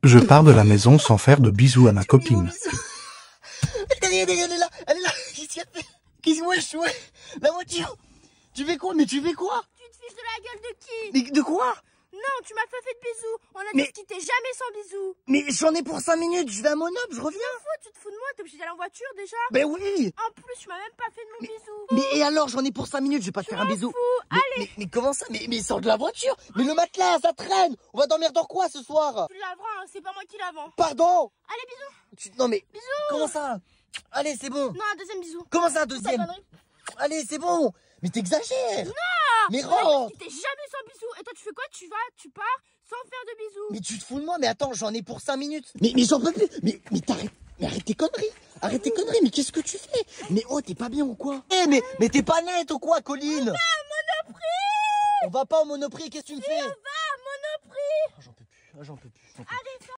Je pars de la maison sans faire de bisous à ma copine. Elle est là, qu'est-ce qu'il y a fait? Qu'est-ce que la voiture? Tu fais quoi? Mais tu fais quoi? Tu te fiches de la gueule de qui? Mais de quoi? Non, tu m'as pas fait de bisous. On a Mais... dit se quitter jamais sans bisous. Mais j'en ai pour 5 minutes, je vais à Monop, je reviens. Tu te fous de moi, t'es obligé d'aller en voiture déjà? Ben oui. En plus, tu m'as même pas fait de mon bisou. Mais et alors, j'en ai pour 5 minutes, je vais pas te faire un bisou. Allez. Mais comment ça? Mais sors de la voiture. Mais le matelas, ça traîne. On va dormir dans quoi ce soir? Tu laveras, hein, c'est pas moi qui lave. Pardon? Allez, bisous. Non mais... Bisous. Comment ça? Allez, c'est bon. Non, un deuxième bisou. Comment ça, un deuxième? Allez, c'est bon. Mais t'exagères. Non. Mais rentre. Tu t'es jamais sans bisous. Et toi, tu fais quoi? Tu pars sans faire de bisous. Mais tu te fous de moi? Mais attends, j'en ai pour 5 minutes. Mais j'en peux plus. Mais t'arrêtes. Mais arrête tes conneries. Arrête tes conneries. Mais qu'est-ce que tu fais? Mais oh, t'es pas bien ou quoi? Eh, mais t'es pas nette ou quoi, Colline? On va à Monoprix. On va pas au Monoprix, qu'est-ce que tu me fais? On va à Monoprix. J'en peux plus. J'en peux plus. Allez,